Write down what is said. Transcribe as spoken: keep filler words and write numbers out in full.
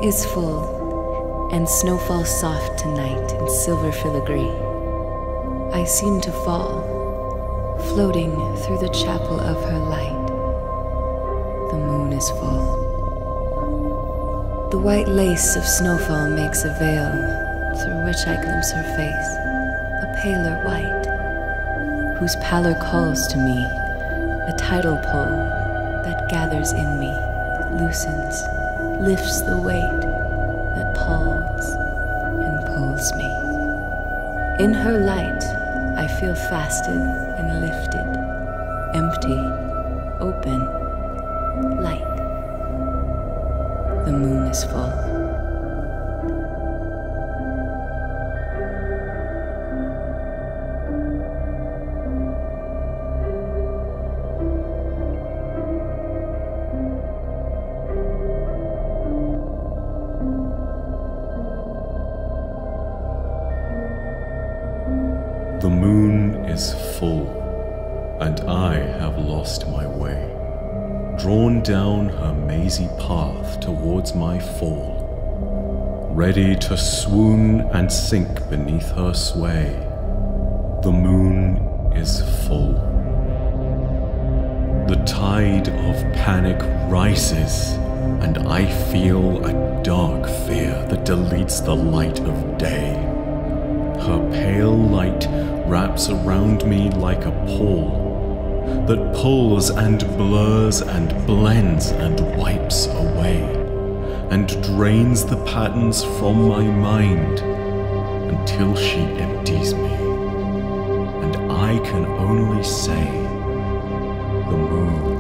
is full, and snow falls soft tonight in silver filigree. I seem to fall, floating through the chapel of her light. The moon is full. The white lace of snowfall makes a veil through which I glimpse her face, a paler white, whose pallor calls to me, a tidal pull that gathers in me, loosens, lifts the weight that palls and pulls me. In her light, I feel fasted and lifted, empty, open, light. The moon is full. The moon is full, and I have lost my way, drawn down her mazy path towards my fall, ready to swoon and sink beneath her sway. The moon is full. The tide of panic rises, and I feel a dark fear that deletes the light of day. Her pale light wraps around me like a pall that pulls and blurs and blends and wipes away and drains the patterns from my mind until she empties me, and I can only say, the moon